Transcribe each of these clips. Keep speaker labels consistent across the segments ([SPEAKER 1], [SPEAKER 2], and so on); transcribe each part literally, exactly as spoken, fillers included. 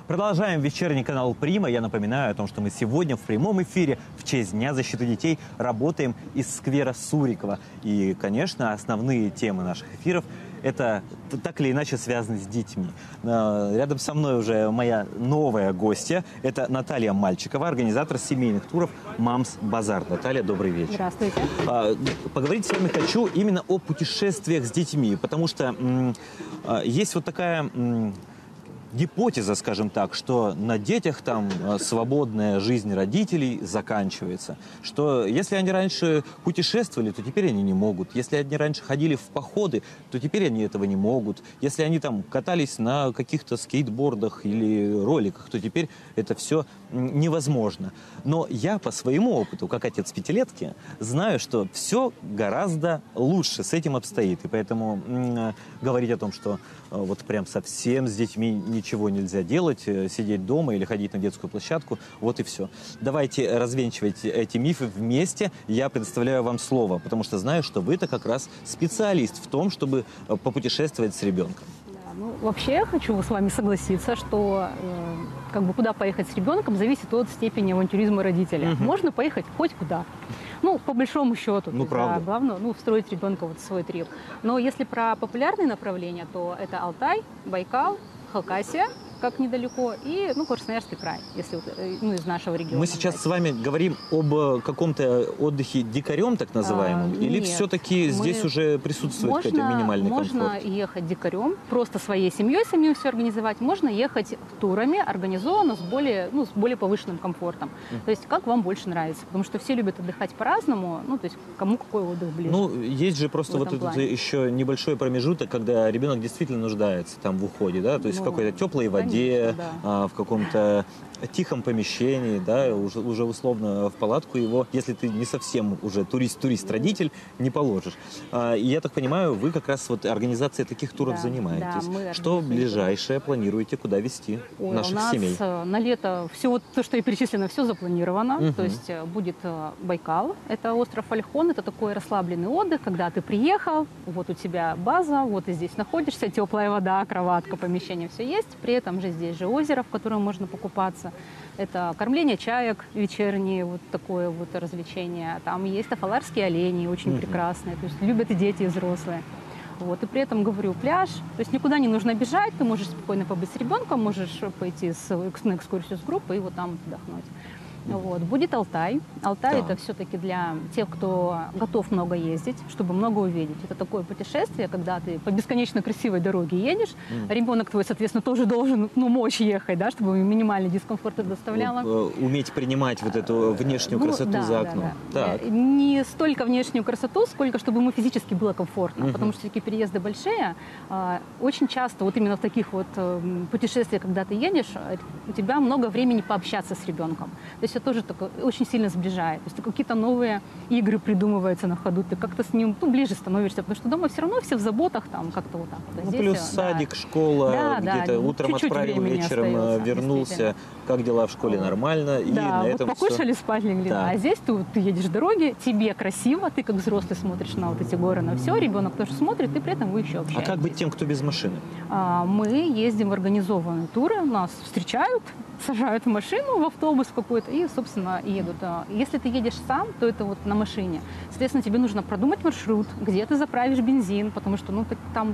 [SPEAKER 1] Продолжаем вечерний канал «Прима». Я напоминаю о том, что мы сегодня в прямом эфире в честь Дня защиты детей работаем из сквера Сурикова. И, конечно, основные темы наших эфиров – это так или иначе связаны с детьми. Рядом со мной уже моя новая гостья. Это Наталья Мальчикова, организатор семейных туров «Мамс Базар». Наталья, добрый вечер.
[SPEAKER 2] Здравствуйте.
[SPEAKER 1] Поговорить с вами хочу именно о путешествиях с детьми, потому что есть вот такая гипотеза, скажем так, что на детях там свободная жизнь родителей заканчивается. Что если они раньше путешествовали, то теперь они не могут. Если они раньше ходили в походы, то теперь они этого не могут. Если они там катались на каких-то скейтбордах или роликах, то теперь это все невозможно. Но я по своему опыту, как отец пятилетки, знаю, что все гораздо лучше с этим обстоит. И поэтому м- говорить о том, что вот прям совсем с детьми ничего нельзя делать, сидеть дома или ходить на детскую площадку, вот и все. Давайте развенчивать эти мифы вместе. Я предоставляю вам слово, потому что знаю, что вы-то как раз специалист в том, чтобы попутешествовать с ребенком.
[SPEAKER 2] Ну, вообще я хочу с вами согласиться, что э, как бы куда поехать с ребенком зависит от степени авантюризма родителя. Угу. Можно поехать хоть куда. Ну, по большому счету.
[SPEAKER 1] Ну, правда.
[SPEAKER 2] Да, главное, ну, встроить ребенка вот в свой трип. Но если про популярные направления, то это Алтай, Байкал, Хакасия, как недалеко, и, ну, Красноярский край, если ну, из нашего региона.
[SPEAKER 1] Мы сейчас брать. с вами говорим об каком-то отдыхе дикарем, так называемом, а, или все-таки здесь уже присутствует
[SPEAKER 2] можно,
[SPEAKER 1] какой-то минимальный
[SPEAKER 2] можно
[SPEAKER 1] комфорт?
[SPEAKER 2] Можно ехать дикарем, просто своей семьей самим все организовать. Можно ехать турами, организованно, с более, ну, с более повышенным комфортом. Mm. То есть, как вам больше нравится. Потому что все любят отдыхать по-разному, ну, то есть, кому какой отдых ближе.
[SPEAKER 1] Ну, есть же просто вот этот еще небольшой промежуток, когда ребенок действительно нуждается там в уходе, да, то есть ну, в какой-то теплой воде, Конечно, да. а, в каком-то тихом помещении, да, уже, уже условно в палатку его, если ты не совсем уже турист-турист-родитель, не положишь. А, и я так понимаю, вы как раз вот организацией таких туров да, занимаетесь. Да, что ближайшее планируете, куда везти
[SPEAKER 2] Ой,
[SPEAKER 1] наших
[SPEAKER 2] у нас
[SPEAKER 1] семей?
[SPEAKER 2] На лето все вот то, что и перечислено, все запланировано. Угу. То есть будет Байкал, это остров Ольхон, это такой расслабленный отдых, когда ты приехал, вот у тебя база, вот ты здесь находишься, теплая вода, кроватка, помещение, все есть. При этом же здесь же озеро, в котором можно покупаться. Это кормление чаек вечерние, вот такое вот развлечение. Там есть тафаларские олени, очень mm-hmm. прекрасные. То есть любят и дети, и взрослые. Вот. И при этом, говорю, пляж. То есть никуда не нужно бежать. Ты можешь спокойно побыть с ребенком, можешь пойти с, на экскурсию с группой и вот там отдохнуть. Вот. Будет Алтай. Алтай да. это все-таки для тех, кто готов много ездить, чтобы много увидеть. Это такое путешествие, когда ты по бесконечно красивой дороге едешь, mm. ребенок твой, соответственно, тоже должен ну, мочь ехать, да, чтобы минимальный дискомфорт это доставляло.
[SPEAKER 1] Вот, уметь принимать вот эту внешнюю ну, красоту да, за окном.
[SPEAKER 2] Да, да. Не столько внешнюю красоту, сколько чтобы ему физически было комфортно, mm-hmm. потому что такие переезды большие. Очень часто вот именно в таких вот путешествиях, когда ты едешь, у тебя много времени пообщаться с ребенком. То есть тоже такое, очень сильно сближает. То есть какие-то новые игры придумываются на ходу, ты как-то с ним ну, ближе становишься, потому что дома все равно все в заботах, там как-то вот так. Вот.
[SPEAKER 1] Ну,
[SPEAKER 2] Здесь,
[SPEAKER 1] плюс
[SPEAKER 2] да.
[SPEAKER 1] садик, школа,
[SPEAKER 2] да,
[SPEAKER 1] где-то
[SPEAKER 2] да,
[SPEAKER 1] утром
[SPEAKER 2] чуть-чуть
[SPEAKER 1] отправил, вечером остается, вернулся, как дела в школе, нормально. И
[SPEAKER 2] да,
[SPEAKER 1] на
[SPEAKER 2] вот
[SPEAKER 1] этом
[SPEAKER 2] покушали,
[SPEAKER 1] все...
[SPEAKER 2] спать легли.
[SPEAKER 1] Да.
[SPEAKER 2] А здесь ты, ты едешь в дороге, тебе красиво, ты как взрослый смотришь на вот эти горы, на все, ребенок тоже смотрит, и при этом вы еще общаетесь.
[SPEAKER 1] А как быть тем, кто без машины?
[SPEAKER 2] А, мы ездим в организованные туры, нас встречают, сажают в машину, в автобус какой-то и, собственно, едут. Если ты едешь сам, то это вот на машине. Соответственно, тебе нужно продумать маршрут, где ты заправишь бензин, потому что ну, там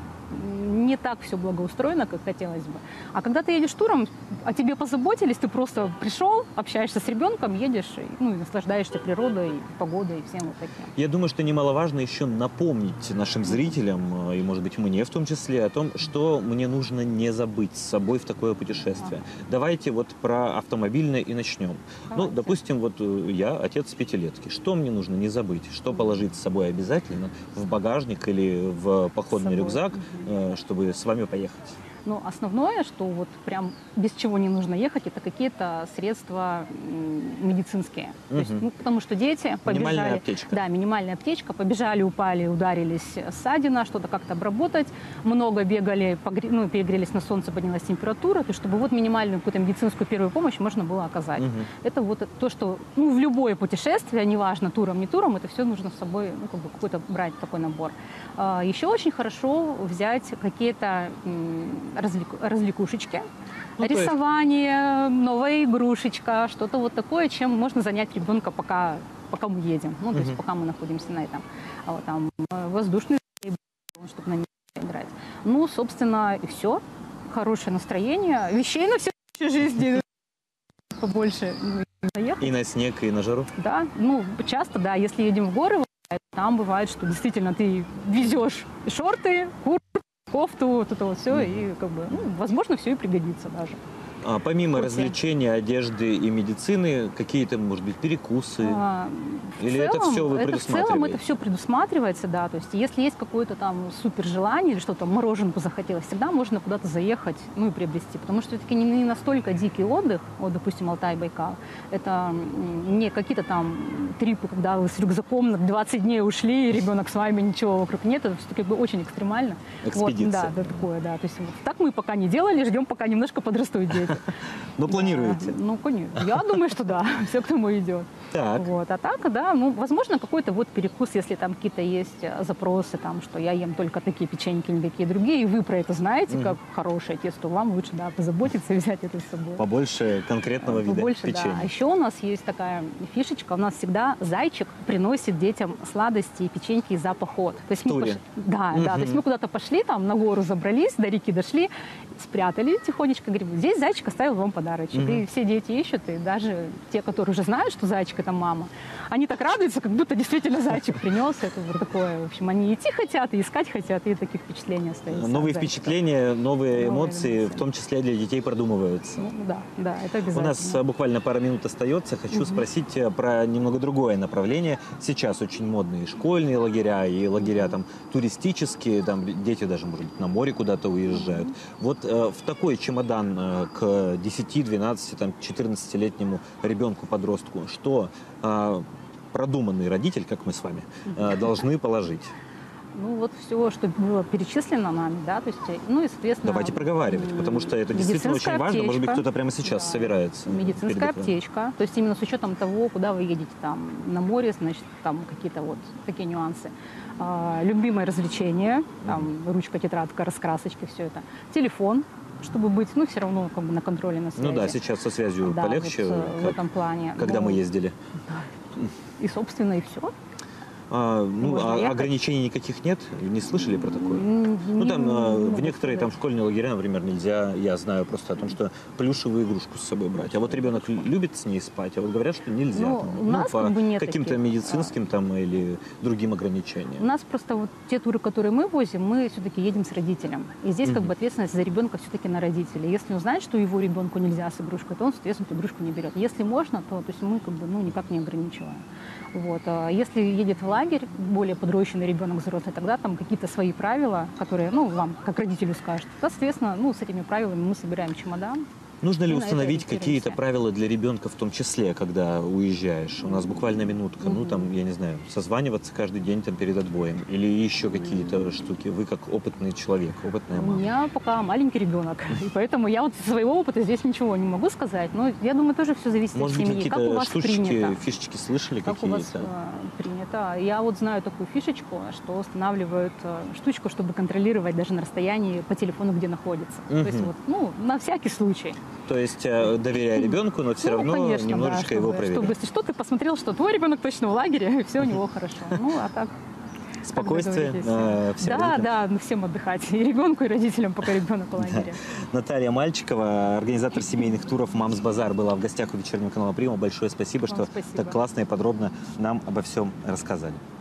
[SPEAKER 2] не так все благоустроено, как хотелось бы. А когда ты едешь туром, о тебе позаботились, ты просто пришел, общаешься с ребенком, едешь ну, и наслаждаешься природой, погодой и всем вот таким.
[SPEAKER 1] Я думаю, что немаловажно еще напомнить нашим зрителям, и, может быть, мне в том числе, о том, что мне нужно не забыть с собой в такое путешествие. Да. Давайте вот про автомобильное и начнем. Давайте. Ну, допустим, вот я отец пятилетки. Что мне нужно не забыть? Что положить с собой обязательно в багажник или в походный рюкзак, угу. чтобы с вами поехать?
[SPEAKER 2] Но основное, что вот прям без чего не нужно ехать, это какие-то средства медицинские.
[SPEAKER 1] Угу.
[SPEAKER 2] То есть, ну, потому что дети побежали...
[SPEAKER 1] Минимальная аптечка.
[SPEAKER 2] Да, минимальная аптечка. Побежали, упали, ударились, ссадина, что-то как-то обработать. Много бегали, погре... ну, перегрелись на солнце, поднялась температура. То есть, чтобы вот минимальную какую-то медицинскую первую помощь можно было оказать. Угу. Это вот то, что ну, в любое путешествие, неважно, туром, не туром, это все нужно с собой ну, как бы какой-то брать такой набор. Еще очень хорошо взять какие-то развлек... развлекушечки.
[SPEAKER 1] Ну, то есть-
[SPEAKER 2] рисование, новая игрушечка, что-то вот такое, чем можно занять ребенка, пока, пока мы едем. Ну, то есть
[SPEAKER 1] Мгм.
[SPEAKER 2] пока мы находимся на этом. А вот там э, воздушный, чтобы на ней играть. Ну, собственно, и все. Хорошее настроение. Вещей на всю жизнь побольше. Ну, и заехать.
[SPEAKER 1] И на снег, и на жару.
[SPEAKER 2] Да, ну, часто, да, если едем в горы, там бывает, что действительно ты везешь шорты, куртку, кофту, вот это вот все, и как бы, ну, возможно, все и пригодится даже.
[SPEAKER 1] А помимо
[SPEAKER 2] Окей.
[SPEAKER 1] развлечений, одежды и медицины, какие-то, может быть, перекусы?
[SPEAKER 2] А, в
[SPEAKER 1] Или это
[SPEAKER 2] целом-
[SPEAKER 1] всё вы
[SPEAKER 2] это в целом
[SPEAKER 1] предусматриваете?
[SPEAKER 2] это все предусматривается, да. То есть если есть какое-то там супер желание или что-то, мороженку захотелось, всегда можно куда-то заехать, ну и приобрести. Потому что все-таки не, не настолько дикий отдых, вот, допустим, Алтай, Байкал. Это м, не какие-то там трипы, когда вы с рюкзаком на двадцать дней ушли, и ребенок с вами, ничего вокруг нет. Это все-таки очень экстремально.
[SPEAKER 1] Экспедиция.
[SPEAKER 2] Вот, да, да, такое, да. То есть вот так мы пока не делали, ждем, пока немножко подрастут дети.
[SPEAKER 1] Ну, планируете?
[SPEAKER 2] Да, ну, конечно. Я думаю, что да, все к тому идет.
[SPEAKER 1] Так.
[SPEAKER 2] Вот. А так, да, ну, возможно, какой-то вот перекус, если там какие-то есть э, запросы, там, что я ем только такие печеньки, никакие другие, и вы про это знаете, как хороший отец, то вам лучше, да, позаботиться и взять это с собой.
[SPEAKER 1] Побольше конкретного вида
[SPEAKER 2] Побольше,
[SPEAKER 1] печенья.
[SPEAKER 2] да. А еще у нас есть такая фишечка. У нас всегда зайчик приносит детям сладости и печеньки и запах от. То есть
[SPEAKER 1] В
[SPEAKER 2] мы
[SPEAKER 1] туре?
[SPEAKER 2] пош- Да, да. То есть мы куда-то пошли, там на гору забрались, до реки дошли, спрятали тихонечко, говорим, здесь зайчик оставил вам подарочек. И все дети ищут, и даже те, которые уже знают, что зайчик это мама, они так радуются, как будто действительно зайчик принес. Это вот такое, в общем, они идти хотят, и искать хотят, и таких впечатлений остаются.
[SPEAKER 1] Новые
[SPEAKER 2] от зайчика.
[SPEAKER 1] впечатления, новые
[SPEAKER 2] Новые
[SPEAKER 1] эмоции,
[SPEAKER 2] эмоции.
[SPEAKER 1] в том числе для детей, продумываются.
[SPEAKER 2] Ну, да, да, это
[SPEAKER 1] У
[SPEAKER 2] обязательно.
[SPEAKER 1] нас а, буквально пара минут остается. Хочу спросить э, про немного другое направление. Сейчас очень модные школьные лагеря и лагеря там туристические. Там дети даже, может быть, на море куда-то уезжают. Вот э, в такой чемодан э, к десяти, двенадцати, там, четырнадцатилетнему ребенку-подростку, что э, продуманный родитель, как мы с вами, э, должны положить?
[SPEAKER 2] Ну, вот все, что было перечислено нами, да, то есть, ну и, соответственно...
[SPEAKER 1] Давайте проговаривать,
[SPEAKER 2] м,
[SPEAKER 1] потому что это действительно очень
[SPEAKER 2] медицинская
[SPEAKER 1] важно. Может быть,
[SPEAKER 2] аптечка,
[SPEAKER 1] кто-то прямо сейчас
[SPEAKER 2] да,
[SPEAKER 1] собирается. перед
[SPEAKER 2] медицинская
[SPEAKER 1] этим.
[SPEAKER 2] аптечка, то есть именно с учетом того, куда вы едете, там, на море, значит, там какие-то вот такие нюансы. А, любимое развлечение, там, ручка, тетрадка, раскрасочки, все это. Телефон, чтобы быть, ну, все равно как бы на контроле, на связи.
[SPEAKER 1] Ну да, сейчас со связью
[SPEAKER 2] Да,
[SPEAKER 1] полегче,
[SPEAKER 2] вот, э, в
[SPEAKER 1] как-
[SPEAKER 2] этом плане.
[SPEAKER 1] когда
[SPEAKER 2] Ну,
[SPEAKER 1] мы ездили.
[SPEAKER 2] И, собственно, и все.
[SPEAKER 1] А, ну,
[SPEAKER 2] Можно
[SPEAKER 1] а
[SPEAKER 2] ехать.
[SPEAKER 1] ограничений никаких нет? Не слышали про такое?
[SPEAKER 2] Ну,
[SPEAKER 1] Ну, там э, в некоторые там школьные лагеря, например, нельзя, я знаю просто о том, что плюшевую игрушку с собой брать. А вот ребенок любит с ней спать, а вот говорят, что нельзя.
[SPEAKER 2] Ну,
[SPEAKER 1] там,
[SPEAKER 2] у нас
[SPEAKER 1] по
[SPEAKER 2] как бы нет
[SPEAKER 1] каким-то
[SPEAKER 2] таких,
[SPEAKER 1] медицинским там или другим
[SPEAKER 2] У
[SPEAKER 1] ограничениям.
[SPEAKER 2] нас просто вот те туры, которые мы возим, мы все-таки едем с родителем. И здесь как
[SPEAKER 1] Мгм.
[SPEAKER 2] бы ответственность за ребенка все-таки на родителей. Если он знает, что его ребенку нельзя с игрушкой, то он, соответственно, эту игрушку не берет. Если можно, то, то есть мы как бы ну, никак не ограничиваем. Вот. А если едет в лагерь более подрощенный ребенок взрослый, тогда там какие-то свои правила, которые ну, вам, как родителю, скажут. То, соответственно, ну, с этими правилами мы собираем чемодан.
[SPEAKER 1] Нужно ли
[SPEAKER 2] Ну, на это
[SPEAKER 1] установить
[SPEAKER 2] ориентируемся.
[SPEAKER 1] какие-то правила для ребенка в том числе, когда уезжаешь? У нас буквально минутка. Ну, там, я не знаю, созваниваться каждый день там перед отбоем. Или еще какие-то штуки. Вы как опытный человек, опытная
[SPEAKER 2] У
[SPEAKER 1] мама.
[SPEAKER 2] меня пока маленький ребенок, и поэтому я вот из своего опыта здесь ничего не могу сказать. Но я думаю, тоже все зависит
[SPEAKER 1] Может
[SPEAKER 2] от
[SPEAKER 1] быть,
[SPEAKER 2] семьи. Как у
[SPEAKER 1] какие-то
[SPEAKER 2] вас
[SPEAKER 1] штучки,
[SPEAKER 2] принято?
[SPEAKER 1] фишечки слышали
[SPEAKER 2] Как у вас
[SPEAKER 1] какие-то?
[SPEAKER 2] э, принято? Я вот знаю такую фишечку, что устанавливают э, штучку, чтобы контролировать даже на расстоянии по телефону, где находится. То есть
[SPEAKER 1] Мгм.
[SPEAKER 2] вот, ну, на всякий случай.
[SPEAKER 1] То есть э, доверяя ребенку, но все
[SPEAKER 2] Ну,
[SPEAKER 1] равно
[SPEAKER 2] конечно,
[SPEAKER 1] немножечко
[SPEAKER 2] да,
[SPEAKER 1] его
[SPEAKER 2] чтобы,
[SPEAKER 1] проверять.
[SPEAKER 2] чтобы, если что, ты посмотрел, что твой ребенок точно в лагере, и все у него хорошо. Ну, а так...
[SPEAKER 1] Спокойствие
[SPEAKER 2] как
[SPEAKER 1] э,
[SPEAKER 2] договоритесь.
[SPEAKER 1] всем
[SPEAKER 2] Да,
[SPEAKER 1] родителям.
[SPEAKER 2] да, ну, всем отдыхать. И ребенку, и родителям, пока ребенок в лагере.
[SPEAKER 1] Наталья Мальчикова, организатор семейных туров «Мамс Базар», была в гостях у вечернего канала «Прима». Большое спасибо,
[SPEAKER 2] Вам
[SPEAKER 1] что
[SPEAKER 2] спасибо.
[SPEAKER 1] так классно и подробно нам обо всем рассказали.